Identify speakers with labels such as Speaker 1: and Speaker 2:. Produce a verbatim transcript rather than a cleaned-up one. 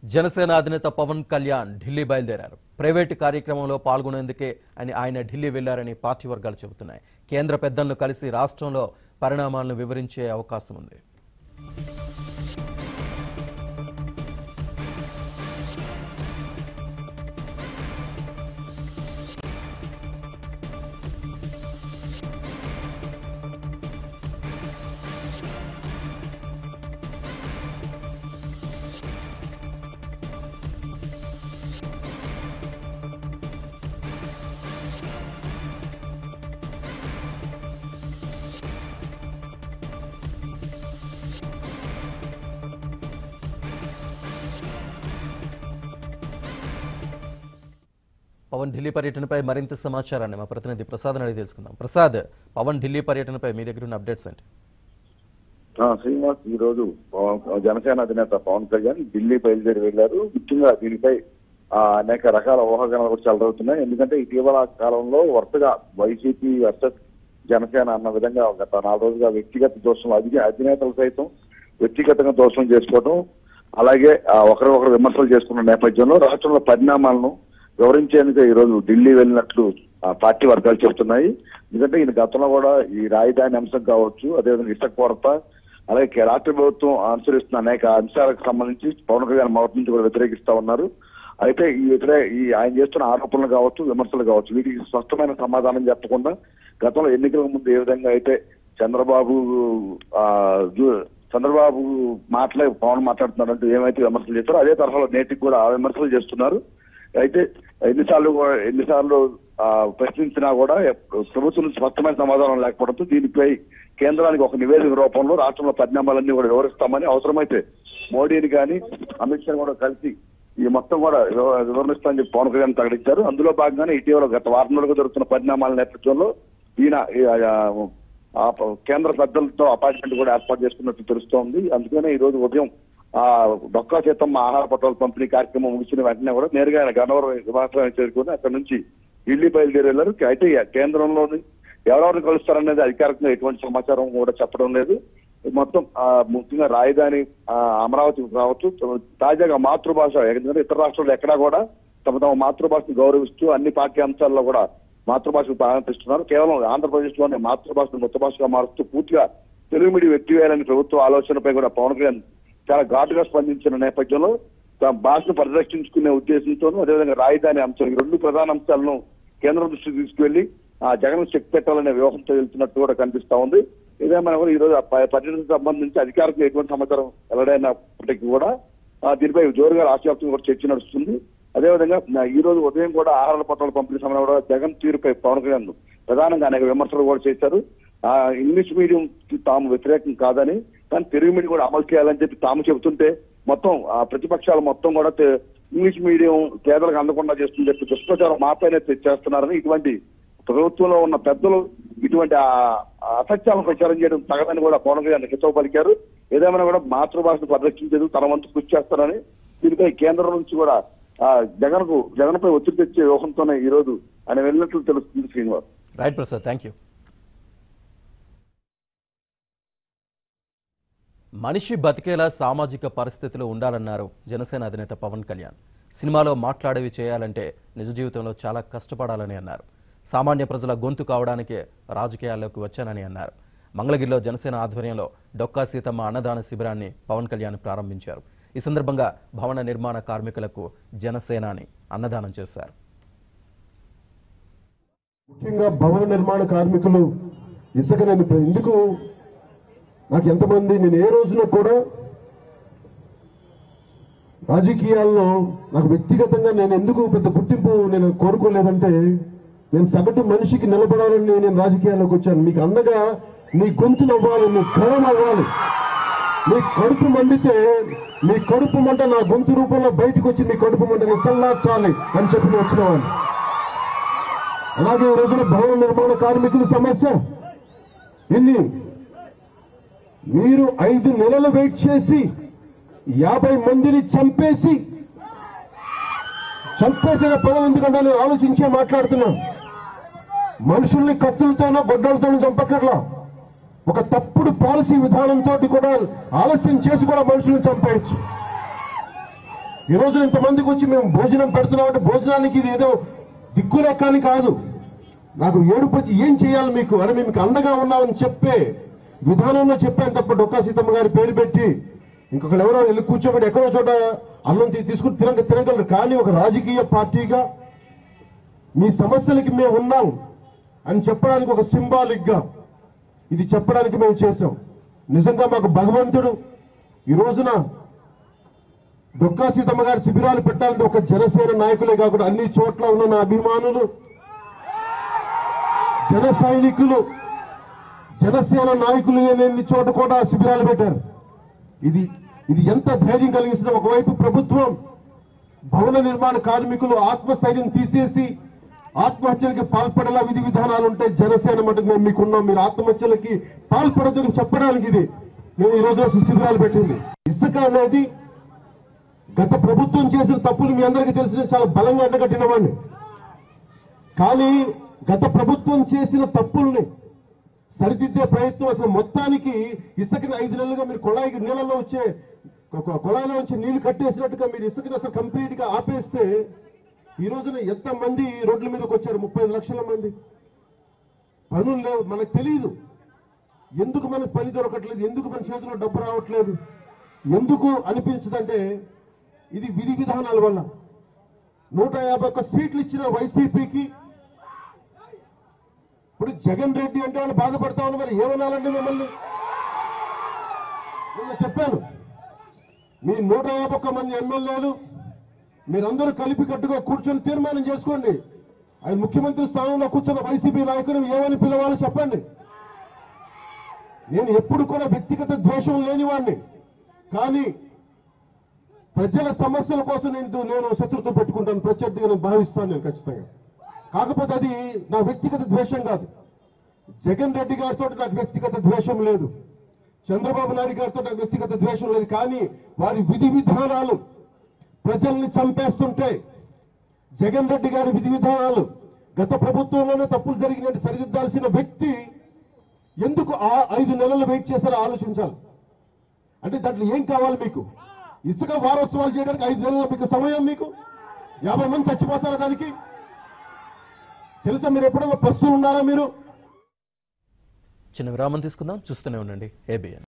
Speaker 1: జనసేన అధినేత పవన్ కళ్యాణ్ ఢిల్లీ బయలుదేరారు. ప్రైవేటు కార్యక్రమంలో పాల్గొనేందుకే ఆయన ఢిల్లీ వెళ్లారని పార్టీ వర్గాలు చెబుతున్నాయి. కేంద్ర పెద్దలను కలిసి రాష్ట్రంలో పరిణామాలను వివరించే అవకాశం ఉంది. పవన్ ఢిల్లీ పర్యటనపై మరింత సమాచారాన్ని మా ప్రతినిధి ప్రసాద్ అడిగి తెలుసుకుందాం. ప్రసాద్, పవన్ ఢిల్లీ పర్యటనపై మీ దగ్గర ఉన్న అప్డేట్స్ ఏంటి?
Speaker 2: శ్రీనివాస్, ఈ రోజు జనసేన అధినేత పవన్ కళ్యాణ్ ఢిల్లీ బయలుదేరి వెళ్లారు. ముఖ్యంగా దీనిపై అనేక రకాల ఊహాగానాలు కూడా చెలరవుతున్నాయి. ఎందుకంటే ఇటీవల కాలంలో వరుసగా వైసీపీ వర్సెస్ జనసేన అన్న విధంగా గత నాలుగు రోజులుగా వ్యక్తిగత దోషం అధిక అధినేతలు సైతం వ్యక్తిగతంగా దోషం చేసుకోవడం, అలాగే ఒకరికొకరు విమర్శలు చేసుకున్న నేపథ్యంలో రాష్ట్రంలో పరిణామాలను వివరించేందుకు ఈ రోజు ఢిల్లీ వెళ్ళినట్లు పార్టీ వర్గాలు చెబుతున్నాయి. ఎందుకంటే ఈయన గతంలో కూడా ఈ రాజధాని అంశం కావచ్చు, అదేవిధంగా ఇసుక కొరత, అలాగే రాష్ట్ర ప్రభుత్వం అనుసరిస్తున్న అనేక అంశాలకు సంబంధించి పవన్ కళ్యాణ్ మొదటి నుంచి కూడా వ్యతిరేకిస్తా ఉన్నారు. అయితే ఈ వ్యతిరే ఈ ఆయన చేస్తున్న ఆరోపణలు కావచ్చు, విమర్శలు కావచ్చు, వీటికి స్పష్టమైన సమాధానం చెప్పకుండా గతంలో ఎన్నికల ముందు ఏ విధంగా అయితే చంద్రబాబు ఆ చంద్రబాబు మాటలే పవన్ మాట్లాడుతున్నారంటూ ఏమైతే విమర్శలు చేస్తారో అదే తరహాలో నేటికి కూడా ఆ విమర్శలు చేస్తున్నారు. అయితే ఎన్నిసార్లు ఎన్నిసార్లు ప్రశ్నించినా కూడా ప్రభుత్వం నుంచి స్పష్టమైన సమాధానం లేకపోవడంతో దీనిపై కేంద్రానికి ఒక నివేదిక రూపంలో రాష్ట్రంలో పరిణామాలన్నీ కూడా వివరిస్తామని, అవసరమైతే మోడీని కానీ అమిత్ షా కూడా కలిసి ఈ మొత్తం కూడా వివరణిస్తామని చెప్పి పవన్ కళ్యాణ్ ప్రకటించారు. అందులో భాగంగానే ఇటీవల గత వారం రోజులుగా జరుగుతున్న పరిణామాల నేపథ్యంలో ఈయన కేంద్ర పెద్దలతో అపాయింట్మెంట్ కూడా ఏర్పాటు చేసుకున్నట్టు తెలుస్తోంది. అందుకనే ఈ రోజు ఉదయం ఆ డొక్కా సీతమ్మ ఆహార పట్టాల పంపిణీ కార్యక్రమం ముగిసిన వెంటనే కూడా నేరుగా ఆయన గన్నవరం విమానాశ్రయం చేరుకుని అక్కడ నుంచి ఢిల్లీ బయలుదేరి వెళ్లారు. అయితే కేంద్రంలోని ఎవరెవరిని కలుస్తారనేది అధికారికంగా ఎటువంటి సమాచారం కూడా చెప్పడం లేదు. మొత్తం ముఖ్యంగా రాజధాని అమరావతి కావచ్చు, తాజాగా మాతృభాష, ఎందుకంటే ఇతర రాష్ట్రాల్లో ఎక్కడా కూడా తమ తమ మాతృభాషను గౌరవిస్తూ అన్ని పాఠ్య అంశాల్లో కూడా మాతృభాషకు ప్రాధాన్యత ఇస్తున్నారు. కేవలం ఆంధ్రప్రదేశ్ లోనే మాతృభాషను మృత భాషగా మారుస్తూ పూర్తిగా తెలుగు మీడియం ఎత్తివేయాలని ప్రభుత్వ ఆలోచనపై కూడా పవన్ కళ్యాణ్ చాలా ఘాటుగా స్పందించిన నేపథ్యంలో భాషను పరిరక్షించుకునే ఉద్దేశంతోనూ, అదేవిధంగా రాజధాని అంశం, ఈ రెండు ప్రధాన అంశాలను కేంద్రం దృష్టికి తీసుకువెళ్లి ఆ జగన్ చెక్ పెట్టాలనే వ్యూహంతో వెళ్తున్నట్టు కూడా కనిపిస్తా ఉంది. ఇదేమైనా కూడా ఈ రోజు పర్యటనకు సంబంధించి అధికారులకు ఎటువంటి సమాచారం వెల్లడైనప్పటికీ కూడా దీనిపై జోరుగా రాష్ట్ర వ్యాప్తంగా కూడా చర్చ నడుస్తుంది. అదేవిధంగా ఈ రోజు ఉదయం కూడా ఆహార పట్టాల పంపిణీ సమయంలో కూడా జగన్ తీరుపై పవన్ కళ్యాణ్ ప్రధానంగా అనేక విమర్శలు కూడా చేశారు. ఆ ఇంగ్లీష్ మీడియం తాము వ్యతిరేకం కాదని, కానీ తెలుగు మీడియం కూడా అమలు చేయాలని చెప్పి తాము చెబుతుంటే మొత్తం ఆ ప్రతిపక్షాలు మొత్తం కూడా ఇంగ్లీష్ మీడియం పేదలకు అందకుండా చేస్తుందని చెప్పి దుష్ప్రచారం మాపైనే చేస్తున్నారని, ఇటువంటి ప్రభుత్వంలో ఉన్న పెద్దలు ఇటువంటి అసత్యాలను ప్రచారం చేయడం తగదని కూడా పవన్ కళ్యాణ్ హితవు పలికారు. ఏదేమైనా కూడా మాతృభాషను పరిరక్షించేది తన వంతు కృషి చేస్తారని, దీనిపై కేంద్రం నుంచి కూడా ఆ జగన్ కు జగన్ పై ఒత్తిడి తెచ్చే వ్యూహంతోనే ఈ రోజు ఆయన వెళ్ళినట్లు తెలుస్తుంది. Srinivas.
Speaker 1: Right Prasad, thank you. మనిషి బతికేలా సామాజిక పరిస్థితులు ఉండాలన్నారు జనసేన అధినేత పవన్ కళ్యాణ్. సినిమాలో మాట్లాడేవి చేయాలంటే నిజ జీవితంలో చాలా కష్టపడాలని అన్నారు. సామాన్య ప్రజల గొంతు కావడానికే రాజకీయాల్లోకి వచ్చానని అన్నారు. మంగళగిరిలో జనసేన ఆధ్వర్యంలో డొక్కా సీతమ్మ అన్నదాన శిబిరాన్ని పవన్ కళ్యాణ్ ప్రారంభించారు. ఈ సందర్భంగా భవన నిర్మాణ కార్మికులకు జనసేనాని అన్నదానం చేశారు.
Speaker 3: ముఖ్యంగా భవన నిర్మాణ కార్మికులు ఇసుక నేను ఎందుకు నాకు ఎంతమంది నేను ఏ రోజున కూడా రాజకీయాల్లో నాకు వ్యక్తిగతంగా నేను ఎందుకు పెద్ద గుర్తింపు నేను కోరుకోలేదంటే, నేను సగటు మనిషికి నిలబడాలని నేను రాజకీయాల్లోకి వచ్చాను. మీకు అండగా నీ గొంతు నవ్వాలి, నీ కళం అవ్వాలి. నీ కడుపు మండితే నీ కడుపు మంట నా గొంతు రూపంలో బయటకు వచ్చి నీ కడుపు మంటని చల్లార్చాలి అని చెప్పి వచ్చిన వాళ్ళు. అలాగే ఈ రోజున భవన నిర్మాణ కార్మికుల సమస్య ఇన్ని మీరు ఐదు నెలలు వెయిట్ చేసి యాభై మందిని చంపేసి చంపేసిన పదం ఎందుకంటే నేను ఆలోచించే మాట్లాడుతున్నాను. మనుషుల్ని కత్తులతోనో గొడ్డలతోనో చంపకర్లా, ఒక తప్పుడు పాలసీ విధానంతో కూడా ఆలస్యం చేసి కూడా మనుషులను చంపేయచ్చు. ఈ రోజు ఇంతమందికి వచ్చి మేము భోజనం పెడుతున్నామంటే భోజనానికి ఇది ఏదో దిక్కులెక్కని కాదు. నాకు ఏడుపు వచ్చి ఏం చేయాలి మీకు అని మీకు అండగా ఉన్నామని చెప్పే విధానంలో చెప్పాను తప్ప డొక్కా సీతమ్మ గారి పేరు పెట్టి ఇంకొకరు ఎవరో వెళ్ళి కూర్చోబెట్టి ఎక్కడో చోట అన్నం తీసుకుని తినగ తినగలరు. కానీ ఒక రాజకీయ పార్టీగా మీ సమస్యలకి మేము ఉన్నాం అని చెప్పడానికి ఒక సింబాలిక్ గా ఇది చెప్పడానికి మేము చేశాం. నిజంగా మాకు భగవంతుడు ఈ రోజున డొక్కా సీతమ్మ గారి శిబిరాలు పెట్టాలంటే ఒక జనసేన నాయకులే కాకుండా అన్ని చోట్ల ఉన్న నా అభిమానులు, జన సైనికులు, జనసేన నాయకులు ఎన్ని చోట కూడా శిబిరాలు పెట్టారు. ఇది ఇది ఎంత ధైర్యం కలిగిస్తుంది. ఒకవైపు ప్రభుత్వం భవన నిర్మాణ కార్మికులు ఆత్మస్థైర్యం తీసేసి ఆత్మహత్యలకి పాల్పడేలా విధి విధానాలు ఉంటాయి. జనసేన మటుకు మేము మీకున్నాం, మీరు ఆత్మహత్యలకి పాల్పడదని చెప్పడానికి ఇది మేము ఈ రోజు శిబిరాలు పెట్టింది. ఇసుక అనేది గత ప్రభుత్వం చేసిన తప్పులు మీ అందరికీ తెలిసిన చాలా బలంగా ఎండగట్టిన వాడిని. కానీ గత ప్రభుత్వం చేసిన తప్పుల్ని సరిదిద్దే ప్రయత్నం అసలు మొత్తానికి ఇసుకని ఐదు నెలలుగా మీరు కొళాయికి నీళ్ళలో వచ్చే కొళాయిలో వచ్చి నీళ్లు కట్టేసినట్టుగా మీరు ఇసుకని అసలు కంప్లీట్ గా ఆపేస్తే ఈ రోజున ఎంత మంది రోడ్ల మీదకి వచ్చారు? ముప్పై ఐదు లక్షల మంది. పనులు లేవు. మనకు తెలియదు ఎందుకు మనకు పని దొరకట్లేదు, ఎందుకు మన చేతిలో డబ్బు రావట్లేదు, ఎందుకు అనిపించదంటే ఇది విధి విధానాల వల్ల. నూట యాభై ఒక్క సీట్లు ఇచ్చిన వైసీపీకి ఇప్పుడు జగన్ రెడ్డి అంటే వాళ్ళు బాధపడతా ఉన్నారు. మరి ఏమనాలండి మిమ్మల్ని? నిన్న చెప్పాను, మీ నూట యాభై ఒక్క మంది ఎమ్మెల్యేలు మీరందరూ కలిపి కట్టుగా కూర్చొని తీర్మానం చేసుకోండి. ఆయన ముఖ్యమంత్రి స్థానంలో కూర్చున్న వైసీపీ నాయకులు ఏమని పిలవాలో చెప్పండి. నేను ఎప్పుడు కూడా వ్యక్తిగత ద్వేషం లేనివాడిని, కానీ ప్రజల సమస్యల కోసం నేను నేను శత్రుత్వం పెట్టుకుంటాను, ప్రత్యర్థిగా నేను భావిస్తాను నేను ఖచ్చితంగా. కాకపోతే అది నా వ్యక్తిగత ద్వేషం కాదు. జగన్ రెడ్డి గారితో నాకు వ్యక్తిగత ద్వేషం లేదు, చంద్రబాబు నాయుడు గారితో నాకు వ్యక్తిగత ద్వేషం లేదు. కానీ వారి విధి విధానాలు ప్రజల్ని చంపేస్తుంటే, జగన్ రెడ్డి గారి విధి విధానాలు గత ప్రభుత్వంలోనే తప్పులు జరిగినట్టు సరిదిద్దాల్సిన వ్యక్తి ఎందుకు ఆ ఐదు నెలలు వెయిట్ చేశారో ఆలోచించాలి. అంటే దాంట్లో ఏం కావాలి మీకు? ఇసుక వారోత్సవాలు చేయడానికి ఐదు నెలల మీకు సమయం, మీకు యాభై మంది చచ్చిపోతారా దానికి? తెలుసా? మీరు ఎప్పుడో బస్సు ఉన్నారా? మీరు
Speaker 1: చిన్న విరామం తీసుకుందాం, చూస్తూనే ఉండండి ఏబిఎన్.